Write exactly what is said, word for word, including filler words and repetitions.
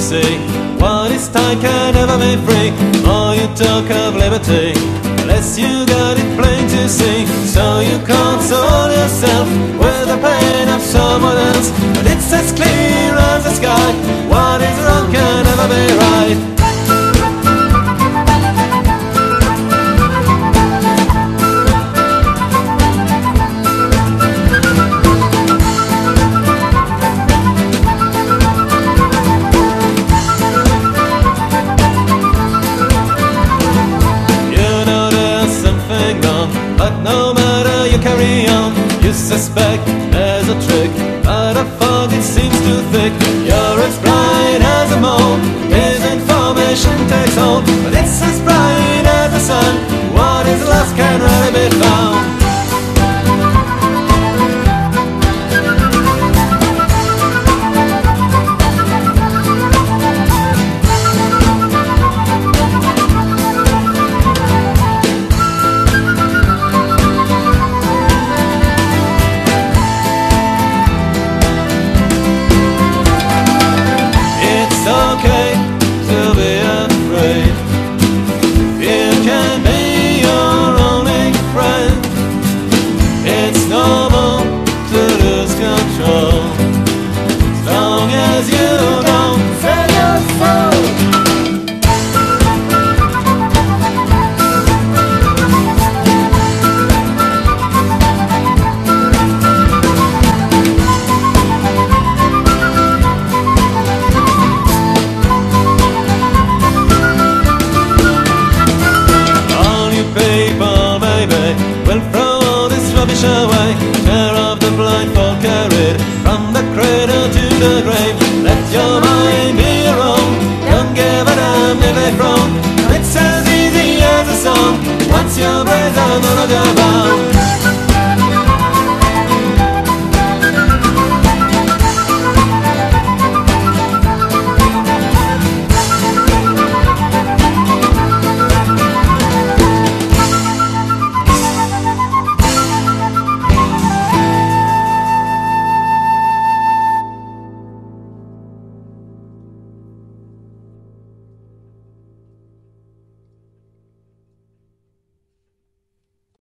see. What is tight can never be free. More you talk of liberty, the less you got it plain to see. So you console yourself with the pain of someone else, but it's as clear as the sky. What is wrong can never be right. But no matter you carry on, you suspect there's a trick, but a fog it seems too thick. You're as bright as a mole, his information takes hold, but it's as bright as the sun. What is lost can really be found. Away, tear off the blindfold, carried from the cradle to the grave. Let your mind be your own, don't give a damn if they're wrong. It's as easy as a song, once your brains are none of your bound.